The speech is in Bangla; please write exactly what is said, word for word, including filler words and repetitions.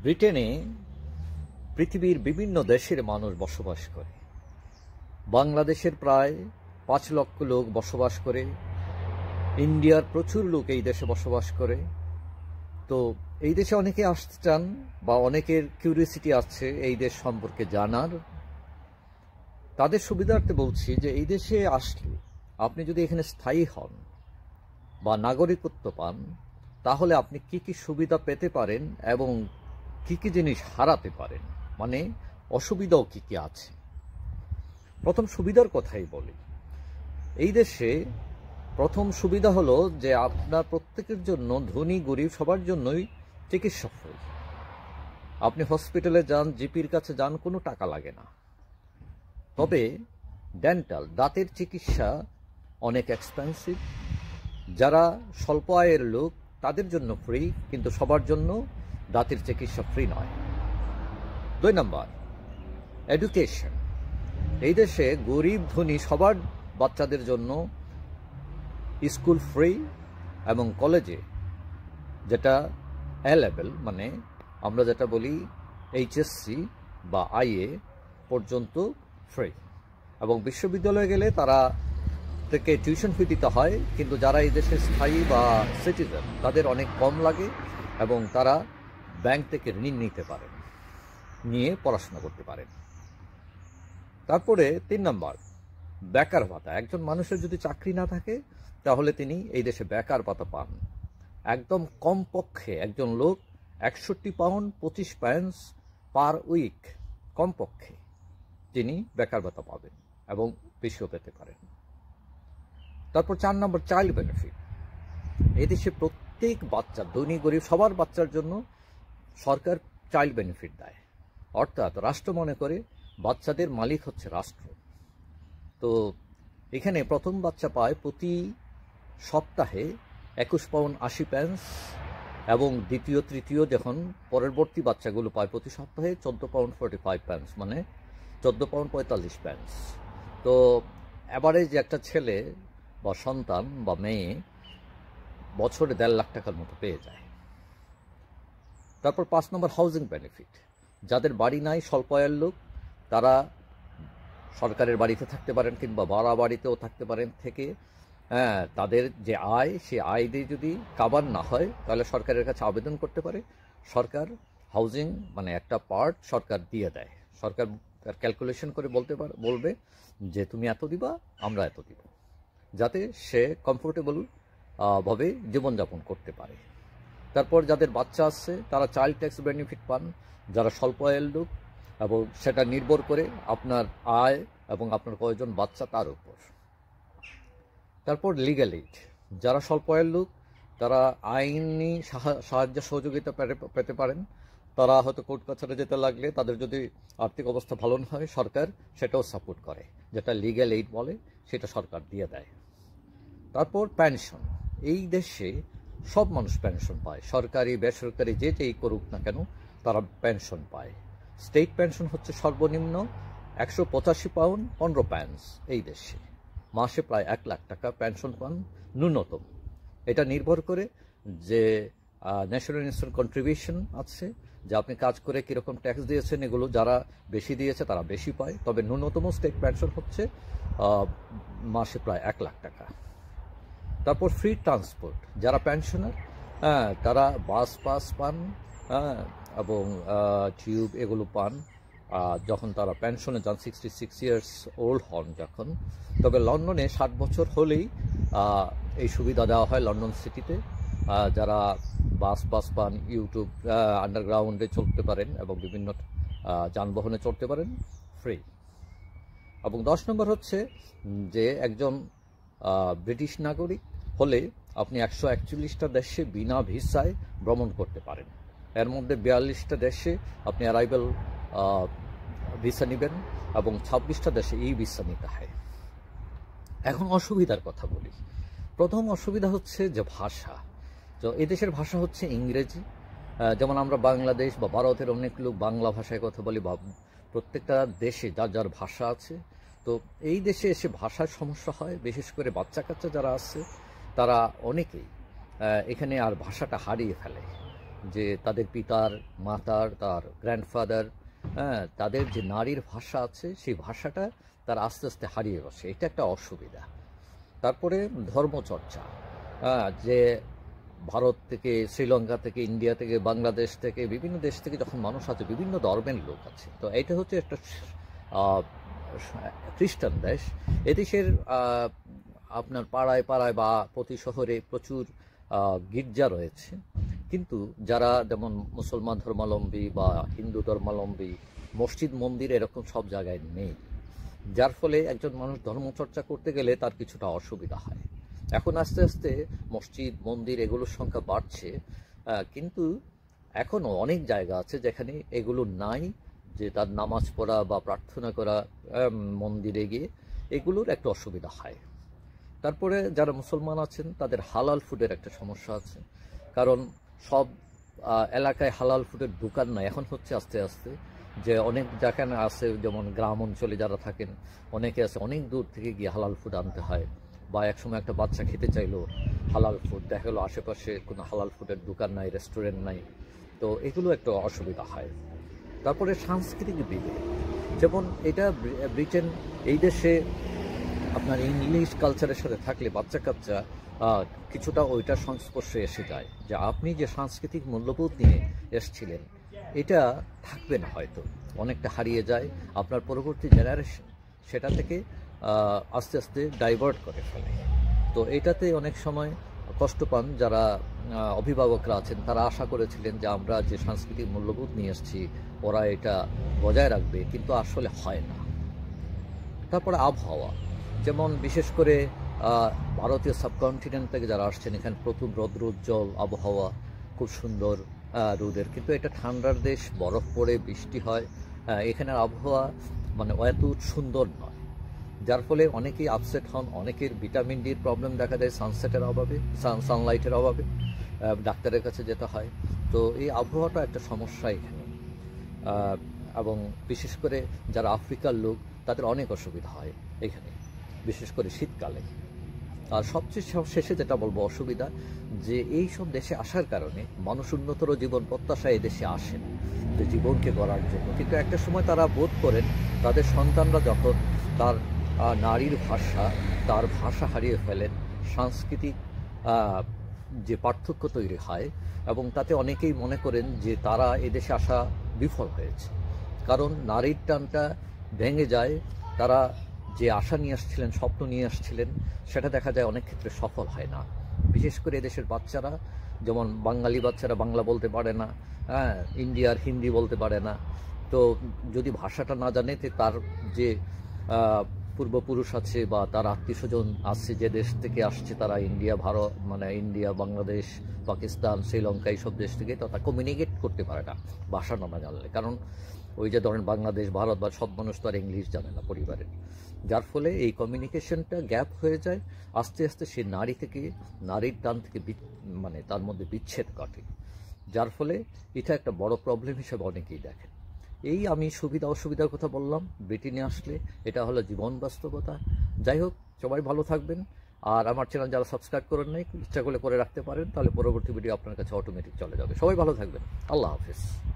ব্রিটেনে পৃথিবীর বিভিন্ন দেশের মানুষ বসবাস করে। বাংলাদেশের প্রায় পাঁচ লক্ষ লোক বসবাস করে, ইন্ডিয়ার প্রচুর লোক এই দেশে বসবাস করে। তো এই দেশে অনেকে আসতে চান বা অনেকের কিউরিয়াসিটি আছে এই দেশ সম্পর্কে জানার। তাদের সুবিধার্থে বলছি যে এই দেশে আসলে আপনি যদি এখানে স্থায়ী হন বা নাগরিকত্ব পান, তাহলে আপনি কি কি সুবিধা পেতে পারেন এবং কি কি জিনিস হারাতে পারেন, মানে অসুবিধাও কি কি আছে। প্রথম সুবিধার কথাই বলি। এই দেশে প্রথম সুবিধা হলো যে আপনার প্রত্যেকের জন্য, ধনী গরিব সবার জন্যই চিকিৎসা ফ্রি। আপনি হসপিটালে যান, জিপির কাছে যান, কোনো টাকা লাগে না। তবে ডেন্টাল, দাঁতের চিকিৎসা অনেক এক্সপেন্সিভ। যারা স্বল্প আয়ের লোক তাদের জন্য ফ্রি, কিন্তু সবার জন্য দাঁতের চিকিৎসা ফ্রি নয়। দুই নম্বর, এডুকেশন। এই দেশে গরিব ধনী সবার বাচ্চাদের জন্য স্কুল ফ্রি এবং কলেজে যেটা এ লেভেল, মানে আমরা যেটা বলি এইচএসসি বা আইএ পর্যন্ত ফ্রি। এবং বিশ্ববিদ্যালয়ে গেলে তারা থেকে টিউশন ফি দিতে হয়, কিন্তু যারা এই দেশে স্থায়ী বা সিটিজেন তাদের অনেক কম লাগে এবং তারা ব্যাংক থেকে ঋণ নিতে পারেন, নিয়ে পড়াশোনা করতে পারেন। তারপরে তিন নম্বর, বেকার ভাতা। একজন মানুষের যদি চাকরি না থাকে তাহলে তিনি এই দেশে বেকার ভাতা পান। একদম কমপক্ষে একজন লোক একষট্টি পাউন্ড পঁচিশ পয়েন্টস পার উইক কমপক্ষে তিনি বেকার ভাতা পাবেন এবং বেশিও পেতে পারেন। তারপর চার নম্বর, চাইল্ড বেনিফিট। এই দেশে প্রত্যেক বাচ্চা, ধনী গরিব সবার বাচ্চার জন্য সরকার চাইল্ড বেনিফিট দেয়। অর্থাৎ রাষ্ট্র মনে করে বাচ্চাদের মালিক হচ্ছে রাষ্ট্র। তো এখানে প্রথম বাচ্চা পায় প্রতি সপ্তাহে একুশ পাউন্ড আশি প্যান্স, এবং দ্বিতীয় তৃতীয় যখন পরবর্তী বাচ্চাগুলো পায় প্রতি সপ্তাহে চোদ্দো পাউন্ড ফোর্টি ফাইভ প্যান্স, মানে চোদ্দো পাউন্ড পঁয়তাল্লিশ প্যান্স। তো অ্যাভারেজ একটা ছেলে বা সন্তান বা মেয়ে বছরে দেড় লাখ টাকার মতো পেয়ে যায়। তারপর পাঁচ নম্বর, হাউজিং বেনিফিট। যাদের বাড়ি নাই, স্বল্প আয়ের লোক, তারা সরকারের বাড়িতে থাকতে পারেন কিংবা ভাড়া বাড়িতেও থাকতে পারেন থেকে হ্যাঁ তাদের যে আয়, সে আয় দিয়ে যদি কাভার না হয় তাহলে সরকারের কাছে আবেদন করতে পারে। সরকার হাউজিং মানে একটা পার্ট সরকার দিয়ে দেয়। সরকার তার ক্যালকুলেশন করে বলতে পারে, বলবে যে তুমি এত দিবা, আমরা এত দিব, যাতে সে কমফোর্টেবল ভাবে জীবনযাপন করতে পারে। তারপর যাদের বাচ্চা আছে তারা চাইল্ড ট্যাক্স বেনিফিট পান, যারা স্বল্প আয়ের লোক, এবং সেটা নির্ভর করে আপনার আয় এবং আপনার কয়জন বাচ্চা তার উপর। তারপর লিগ্যাল এইড। যারা স্বল্প আয়ের লোক তারা আইনি সাহায্য সহযোগিতা পেতে পারেন। তারা হয়তো কোর্ট কাছারি যেতে লাগলে তাদের যদি আর্থিক অবস্থা ভালো না হয়, সরকার সেটাও সাপোর্ট করে, যেটা লিগ্যাল এইড বলে, সেটা সরকার দিয়ে দেয়। তারপর পেনশন। এই দেশে সব মানুষ পেনশন পায়, সরকারি বেসরকারি যে যেই করুক না কেন তারা পেনশন পায়। স্টেট পেনশন হচ্ছে সর্বনিম্ন একশো পঁচাশি পাউন্ড পনেরো প্যান্স। এই দেশে মাসে প্রায় এক লাখ টাকা পেনশন পান ন্যূনতম। এটা নির্ভর করে যে ন্যাশনাল ইনস্যুরেন্স কন্ট্রিবিউশন আছে, যে আপনি কাজ করে কীরকম ট্যাক্স দিয়েছেন, এগুলো যারা বেশি দিয়েছে তারা বেশি পায়। তবে ন্যূনতম স্টেট পেনশন হচ্ছে মাসে প্রায় এক লাখ টাকা। তারপর ফ্রি ট্রান্সপোর্ট। যারা পেনশনার হ্যাঁ তারা বাস পাস পান, হ্যাঁ এবং টিউব এগুলো পান যখন তারা পেনশনে যান, সিক্সটি সিক্স ইয়ার্স ওল্ড হন যখন। তবে লন্ডনে ষাট বছর হলেই এই সুবিধা দেওয়া হয় লন্ডন সিটিতে। যারা বাস পাস পান, ইউটিউব আন্ডারগ্রাউন্ডে চলতে পারেন এবং বিভিন্ন যানবাহনে চড়তে পারেন ফ্রি। এবং দশ নম্বর হচ্ছে যে একজন ব্রিটিশ নাগরিক হলে আপনি একশো একচল্লিশটা দেশে বিনা ভিসায় ভ্রমণ করতে পারেন। এর মধ্যে বিয়াল্লিশটা দেশে আপনি অ্যারাইভাল ভিসা নেবেন এবং ছাব্বিশটা দেশে ই ভিসা নিতে হয়। এখন অসুবিধার কথা বলি। প্রথম অসুবিধা হচ্ছে যে ভাষা। তো এই দেশের ভাষা হচ্ছে ইংরেজি। যেমন আমরা বাংলাদেশ বা ভারতের অনেক লোক বাংলা ভাষায় কথা বলি, বা প্রত্যেকটা দেশে যার যার ভাষা আছে। তো এই দেশে এসে ভাষার সমস্যা হয়, বিশেষ করে বাচ্চা কাচ্চা যারা আছে তারা অনেকেই এখানে আর ভাষাটা হারিয়ে ফেলে। যে তাদের পিতার মাতার তার গ্র্যান্ডফাদার, হ্যাঁ, তাদের যে নারীর ভাষা আছে সেই ভাষাটা তার আস্তে আস্তে হারিয়ে বসে, এটা একটা অসুবিধা। তারপরে ধর্মচর্চা, হ্যাঁ, যে ভারত থেকে, শ্রীলঙ্কা থেকে, ইন্ডিয়া থেকে, বাংলাদেশ থেকে, বিভিন্ন দেশ থেকে যখন মানুষ আছে, বিভিন্ন ধর্মের লোক আছে, তো এটা হচ্ছে একটা খ্রিস্টান দেশ। এদেশের আপনার পাড়ায় পাড়ায় বা প্রতি শহরে প্রচুর গির্জা রয়েছে, কিন্তু যারা যেমন মুসলমান ধর্মাবলম্বী বা হিন্দু ধর্মাবলম্বী মসজিদ মন্দির এরকম সব জায়গায় নেই, যার ফলে একজন মানুষ ধর্মচর্চা করতে গেলে তার কিছুটা অসুবিধা হয়। এখন আস্তে আস্তে মসজিদ মন্দির এগুলোর সংখ্যা বাড়ছে, কিন্তু এখনও অনেক জায়গা আছে যেখানে এগুলো নাই, যে তার নামাজ পড়া বা প্রার্থনা করা মন্দিরে গিয়ে এগুলোর একটা অসুবিধা হয়। তারপরে যারা মুসলমান আছেন তাদের হালাল ফুডের একটা সমস্যা আছে, কারণ সব এলাকায় হালাল ফুডের দোকান নাই। এখন হচ্ছে আস্তে আস্তে যে অনেক যেখানে আছে, যেমন গ্রাম অঞ্চলে যারা থাকেন অনেকে আছে অনেক দূর থেকে গিয়ে হালাল ফুড আনতে হয়, বা একসময় একটা বাচ্চা খেতে চাইলো হালাল ফুড, দেখা গেলো আশেপাশে কোনো হালাল ফুডের দোকান নাই, রেস্টুরেন্ট নাই, তো এগুলো একটা অসুবিধা হয়। তারপরে সাংস্কৃতিক বিভেদ, যেমন এটা ব্রিটেন, এই দেশে আপনার ইংলিশ কালচারের সাথে থাকলে বাচ্চা কাচ্চা কিছুটা ওইটার সংস্পর্শে এসে যায়, যে আপনি যে সাংস্কৃতিক মূল্যবোধ নিয়ে এসেছিলেন এটা থাকবে না, হয়তো অনেকটা হারিয়ে যায়। আপনার পরবর্তী জেনারেশন সেটা থেকে আস্তে আস্তে ডাইভার্ট করে ফেলে, তো এটাতে অনেক সময় কষ্ট পান যারা অভিভাবকরা আছেন। তারা আশা করেছিলেন যে আমরা যে সাংস্কৃতিক মূল্যবোধ নিয়ে এসেছি ওরা এটা বজায় রাখবে, কিন্তু আসলে হয় না। তারপরে আবহাওয়া, যেমন বিশেষ করে ভারতীয় সাবকন্টিনেন্ট থেকে যারা আসছেন, এখানে প্রথম রৌদ্রোজ্জ্বল আবহাওয়া, খুব সুন্দর রোদের, কিন্তু এটা ঠান্ডার দেশ, বরফ পড়ে, বৃষ্টি হয়, এখানের আবহাওয়া মানে এত সুন্দর নয়, যার ফলে অনেকেই আপসেট হন, অনেকের ভিটামিন ডির প্রবলেম দেখা যায় সানসেটের অভাবে, সানলাইটের অভাবে, ডাক্তারের কাছে যেতে হয়। তো এই আবহাওয়াটা একটা সমস্যা এখানে, এবং বিশেষ করে যারা আফ্রিকার লোক তাদের অনেক অসুবিধা হয় এখানে, বিশেষ করে শীতকালে। আর সবচেয়ে শেষে যেটা বলবো অসুবিধা, যে এই সব দেশে আসার কারণে মানুষ উন্নতর জীবন প্রত্যাশায় এদেশে আসেন যে জীবনকে গড়ার জন্য, কিন্তু একটা সময় তারা বোধ করেন তাদের সন্তানরা যখন তার নারীর ভাষা তার ভাষা হারিয়ে ফেলেন, সাংস্কৃতিক যে পার্থক্য তৈরি হয়, এবং তাতে অনেকেই মনে করেন যে তারা এদেশে আসা বিফল হয়েছে, কারণ নারীর টানটা ভেঙে যায়। তারা যে আশা নিয়ে আসছিলেন, স্বপ্ন নিয়ে আসছিলেন, সেটা দেখা যায় অনেক ক্ষেত্রে সফল হয় না। বিশেষ করে এদেশের বাচ্চারা, যেমন বাঙালি বাচ্চারা বাংলা বলতে পারে না, হ্যাঁ, ইন্ডিয়ার হিন্দি বলতে পারে না, তো যদি ভাষাটা না জানে তার যে পূর্বপুরুষ আছে বা তার আত্মীয় স্বজন আসছে যে দেশ থেকে আসছে, তারা ইন্ডিয়া, ভারত, মানে ইন্ডিয়া, বাংলাদেশ, পাকিস্তান, শ্রীলঙ্কা এইসব দেশ থেকে, তো তারা কমিউনিকেট করতে পারে না ভাষা না জানলে, কারণ ওই যে ধরেন বাংলাদেশ, ভারত বা সব মানুষ তো আর ইংলিশ জানে না পরিবারের, যার ফলে এই কমিউনিকেশনটা গ্যাপ হয়ে যায়। আস্তে আস্তে সে নারী থেকে, নারীর টান থেকে মানে তার মধ্যে বিচ্ছেদ ঘটে, যার ফলে এটা একটা বড় প্রবলেম হিসেবে অনেকেই দেখেন। এই আমি সুবিধা অসুবিধার কথা বললাম ব্রিটেনে আসলে, এটা হলো জীবন বাস্তবতা। যাই হোক, সবাই ভালো থাকবেন, আর আমার চ্যানেল যারা সাবস্ক্রাইব করেন নাই, ইচ্ছা করলে করে রাখতে পারেন, তাহলে পরবর্তী ভিডিও আপনার কাছে অটোমেটিক চলে যাবে। সবাই ভালো থাকবেন, আল্লাহ হাফিজ।